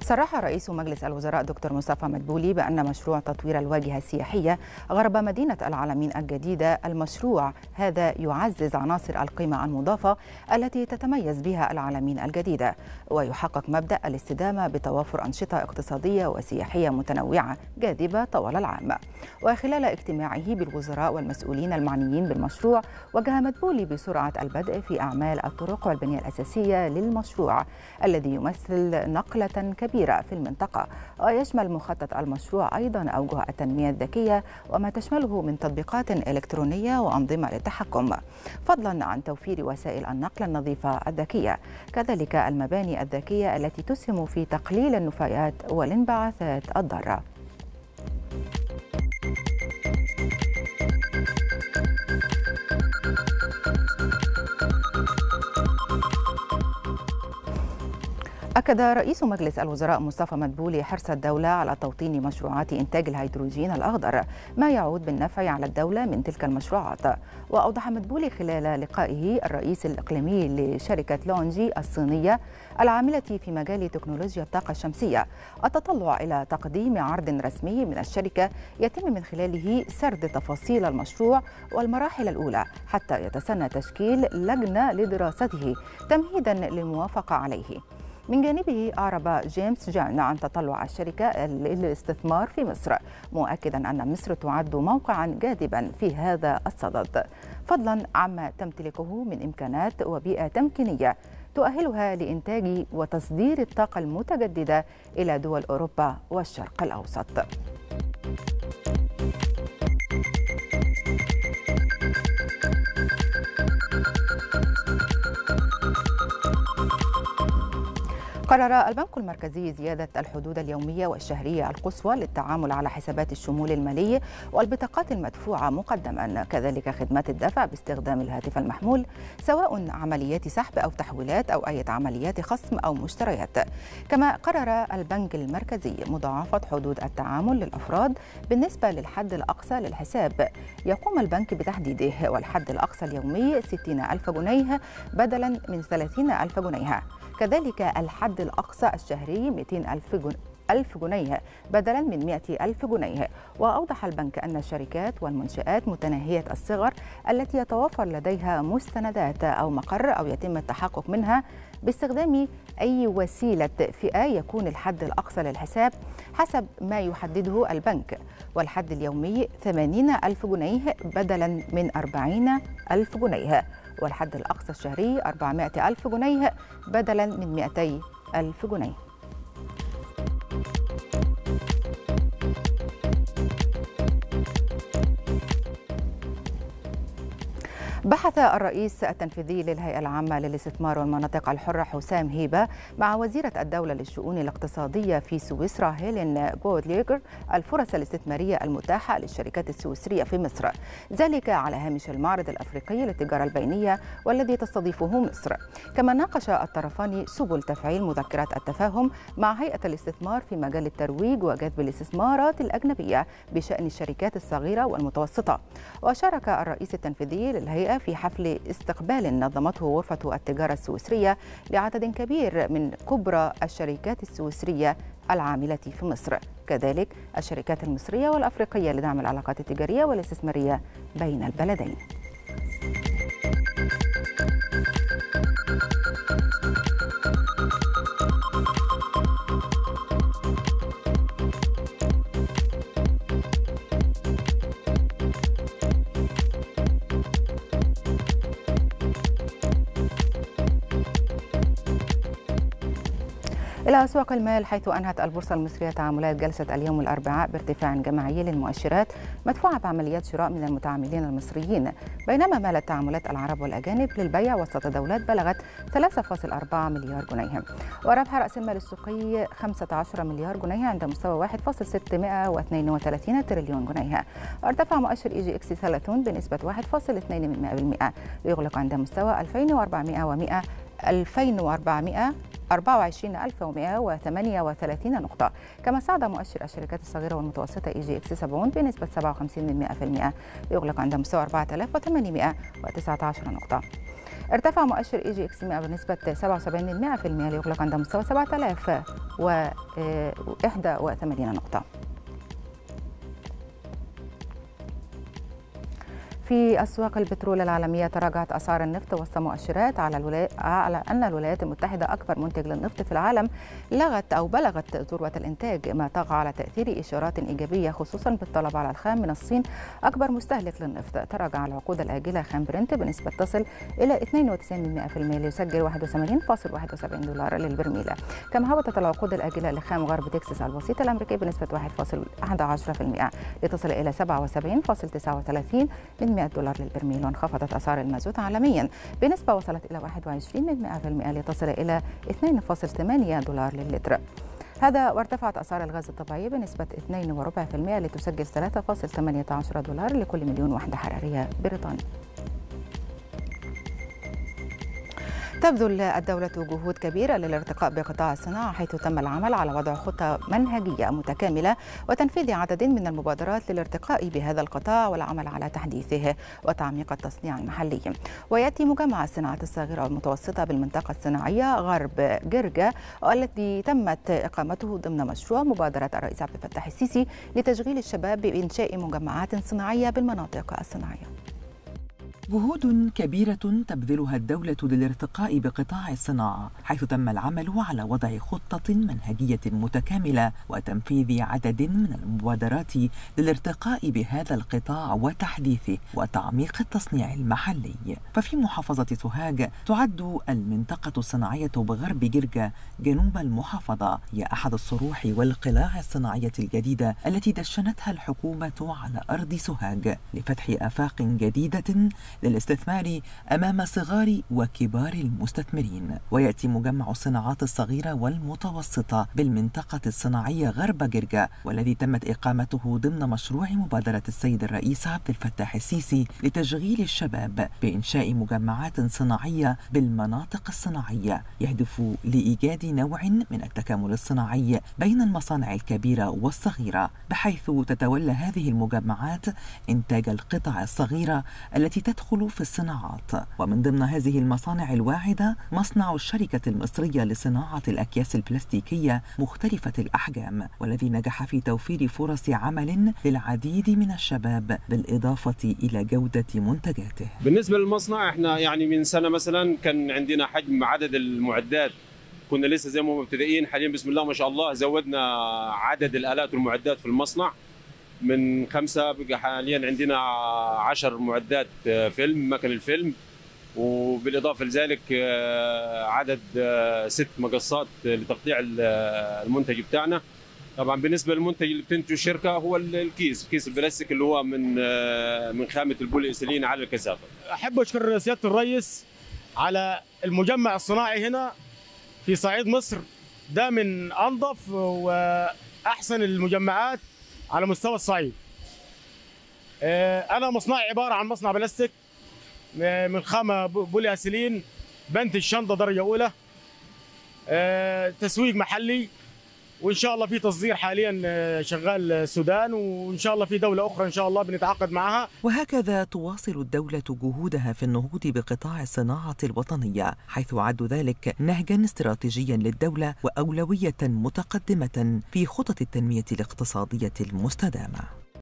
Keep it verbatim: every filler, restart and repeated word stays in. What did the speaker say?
صرح رئيس مجلس الوزراء دكتور مصطفى مدبولي بأن مشروع تطوير الواجهة السياحية غرب مدينة العلمين الجديدة المشروع هذا يعزز عناصر القيمة المضافة التي تتميز بها العلمين الجديدة، ويحقق مبدأ الاستدامة بتوافر أنشطة اقتصادية وسياحية متنوعة جاذبة طوال العام. وخلال اجتماعه بالوزراء والمسؤولين المعنيين بالمشروع، وجه مدبولي بسرعة البدء في أعمال الطرق والبنية الأساسية للمشروع الذي يمثل نقلة كبيرة في المنطقة. ويشمل مخطط المشروع أيضا أوجه التنمية الذكية وما تشمله من تطبيقات إلكترونية وأنظمة للتحكم، فضلا عن توفير وسائل النقل النظيفة الذكية، كذلك المباني الذكية التي تسهم في تقليل النفايات والانبعاثات الضارة. أكد رئيس مجلس الوزراء مصطفى مدبولي حرص الدولة على توطين مشروعات إنتاج الهيدروجين الأخضر، ما يعود بالنفع على الدولة من تلك المشروعات. وأوضح مدبولي خلال لقائه الرئيس الإقليمي لشركة لونجي الصينية العاملة في مجال تكنولوجيا الطاقة الشمسية التطلع إلى تقديم عرض رسمي من الشركة يتم من خلاله سرد تفاصيل المشروع والمراحل الأولى حتى يتسنى تشكيل لجنة لدراسته تمهيدا للموافقة عليه. من جانبه أعرب جيمس جان عن تطلع الشركة للاستثمار في مصر، مؤكدا أن مصر تعد موقعا جاذبا في هذا الصدد، فضلا عما تمتلكه من إمكانات وبيئة تمكينية تؤهلها لإنتاج وتصدير الطاقة المتجددة إلى دول أوروبا والشرق الأوسط. قرر البنك المركزي زيادة الحدود اليومية والشهرية القصوى للتعامل على حسابات الشمول المالي والبطاقات المدفوعة مقدما، كذلك خدمات الدفع باستخدام الهاتف المحمول سواء عمليات سحب أو تحويلات أو أي عمليات خصم أو مشتريات. كما قرر البنك المركزي مضاعفة حدود التعامل للأفراد بالنسبة للحد الأقصى للحساب يقوم البنك بتحديده، والحد الأقصى اليومي ستين ألف جنيه بدلا من ثلاثين ألف جنيه، كذلك الحد الأقصى الشهري مئتين ألف جنيه بدلا من مئة ألف جنيه. وأوضح البنك أن الشركات والمنشآت متناهية الصغر التي يتوفر لديها مستندات أو مقر أو يتم التحقق منها باستخدام أي وسيلة فئة يكون الحد الأقصى للحساب حسب ما يحدده البنك، والحد اليومي ثمانين ألف جنيه بدلا من أربعين ألف جنيه، والحد الأقصى الشهري أربعمئة ألف جنيه بدلا من مئتي ألف جنيه. بحث الرئيس التنفيذي للهيئة العامة للاستثمار والمناطق الحرة حسام هيبة مع وزيرة الدولة للشؤون الاقتصادية في سويسرا هيلين بودليغر الفرص الاستثمارية المتاحة للشركات السويسرية في مصر، ذلك على هامش المعرض الأفريقي للتجارة البينية والذي تستضيفه مصر. كما ناقش الطرفان سبل تفعيل مذكرات التفاهم مع هيئة الاستثمار في مجال الترويج وجذب الاستثمارات الأجنبية بشأن الشركات الصغيرة والمتوسطة. وشارك الرئيس التنفيذي للهيئة في حفل استقبال نظمته غرفة التجارة السويسرية لعدد كبير من كبرى الشركات السويسرية العاملة في مصر، كذلك الشركات المصرية والأفريقية لدعم العلاقات التجارية والاستثمارية بين البلدين. إلى أسواق المال، حيث أنهت البورصة المصرية تعاملات جلسة اليوم الأربعاء بارتفاع جماعي للمؤشرات مدفوعة بعمليات شراء من المتعاملين المصريين، بينما مالت تعاملات العرب والأجانب للبيع وسط تداولات بلغت ثلاثة فاصلة أربعة مليار جنيه. وربح رأس المال السوقي خمسة عشر مليار جنيه عند مستوى واحد فاصلة ستمئة واثنين وثلاثين تريليون جنيه. وارتفع مؤشر إي جي إكس ثلاثين بنسبة واحد فاصلة اثنين بالمئة ليغلق عند مستوى ألفين وأربعمئة ومئة ألفين وأربعمئة أربعة وعشرين ألف ومئة وثمانية وثلاثين نقطة. كما صعد مؤشر الشركات الصغيرة والمتوسطة إي جي إكس سبعين بنسبة سبعة وخمسين بالمئة ليغلق عند مستوى أربعة آلاف وثمانمئة وتسعة عشر نقطة. ارتفع مؤشر اي جي اكس مئة بنسبة سبعة وسبعين بالمئة ليغلق عند مستوى سبعة آلاف وواحد وثمانين نقطة. في أسواق البترول العالمية تراجعت أسعار النفط وسط مؤشرات على الولايات على أن الولايات المتحدة أكبر منتج للنفط في العالم لغت أو بلغت ذروة الإنتاج، ما طغى على تأثير إشارات إيجابية خصوصا بالطلب على الخام من الصين أكبر مستهلك للنفط. تراجع العقود الآجلة خام برنت بنسبة تصل إلى اثنين وتسعين بالمئة ليسجل واحد وثمانين فاصل واحد وسبعين دولار للبرميل. كما هبطت العقود الآجلة لخام غرب تكساس الوسيط الأمريكي بنسبة واحد فاصل واحد عشر بالمئة لتصل إلى سبعة وسبعين فاصل تسعة وثلاثين مئة دولار للبرميل. وانخفضت أسعار المازوت عالميا بنسبة وصلت إلى واحد وعشرين بالمئة لتصل إلى اثنين فاصل ثمانية دولار للتر. هذا وارتفعت أسعار الغاز الطبيعي بنسبة اثنين فاصلة أربعة بالمئة لتسجل ثلاثة فاصل ثمانية عشر دولار لكل مليون وحدة حرارية بريطاني. تبذل الدولة جهود كبيرة للارتقاء بقطاع الصناعة، حيث تم العمل على وضع خطة منهجية متكاملة وتنفيذ عدد من المبادرات للارتقاء بهذا القطاع والعمل على تحديثه وتعميق التصنيع المحلي. ويأتي مجمع الصناعات الصغيرة والمتوسطة بالمنطقة الصناعية غرب جرجا، والذي تمت إقامته ضمن مشروع مبادرة الرئيس عبد الفتاح السيسي لتشغيل الشباب بإنشاء مجمعات صناعية بالمناطق الصناعية. جهود كبيرة تبذلها الدولة للارتقاء بقطاع الصناعة، حيث تم العمل على وضع خطة منهجية متكاملة وتنفيذ عدد من المبادرات للارتقاء بهذا القطاع وتحديثه وتعميق التصنيع المحلي. ففي محافظة سوهاج تعد المنطقة الصناعية بغرب جرجا جنوب المحافظة هي أحد الصروح والقلاع الصناعية الجديدة التي دشنتها الحكومة على أرض سوهاج لفتح آفاق جديدة للاستثمار أمام صغار وكبار المستثمرين. ويأتي مجمع الصناعات الصغيرة والمتوسطة بالمنطقة الصناعية غرب جرجا، والذي تمت إقامته ضمن مشروع مبادرة السيد الرئيس عبد الفتاح السيسي لتشغيل الشباب بإنشاء مجمعات صناعية بالمناطق الصناعية، يهدف لإيجاد نوع من التكامل الصناعي بين المصانع الكبيرة والصغيرة، بحيث تتولى هذه المجمعات إنتاج القطع الصغيرة التي تدخل في الصناعات. ومن ضمن هذه المصانع الواعدة مصنع الشركة المصرية لصناعة الأكياس البلاستيكية مختلفة الأحجام، والذي نجح في توفير فرص عمل للعديد من الشباب بالإضافة إلى جودة منتجاته. بالنسبة للمصنع احنا يعني من سنة مثلا كان عندنا حجم عدد المعدات كنا لسه زي ما مبتدئين، حاليا بسم الله ما شاء الله زودنا عدد الآلات والمعدات في المصنع من خمسة بقى حاليا عندنا عشر معدات فيلم مكن الفيلم، وبالإضافة لذلك عدد ست مقصات لتقطيع المنتج بتاعنا. طبعا بالنسبة للمنتج اللي بتنتجه الشركة هو الكيس كيس البلاستيك اللي هو من من خامة البولي إيثيلين على الكثافة. أحب أشكر سيادة الرئيس على المجمع الصناعي هنا في صعيد مصر، ده من أنظف وأحسن المجمعات على مستوى الصعيد. أنا مصنعي عبارة عن مصنع بلاستيك من خامة بولي إيثيلين، بنتج شنطة درجة أولى، تسويق محلي، وإن شاء الله في تصدير حاليا شغال السودان، وإن شاء الله في دولة أخرى إن شاء الله بنتعاقد معها. وهكذا تواصل الدولة جهودها في النهوض بقطاع الصناعة الوطنية، حيث عد ذلك نهجا استراتيجيا للدولة وأولوية متقدمة في خطط التنمية الاقتصادية المستدامة.